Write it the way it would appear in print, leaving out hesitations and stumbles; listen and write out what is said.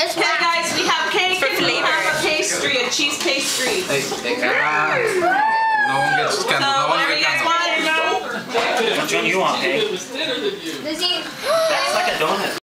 It's Okay, guys, we have cake and we have a pastry, a cheese pastry. No one gets candle. So No one whatever you gets guys candle. want, Which one you want, Peg? Lizzie. That's like a donut.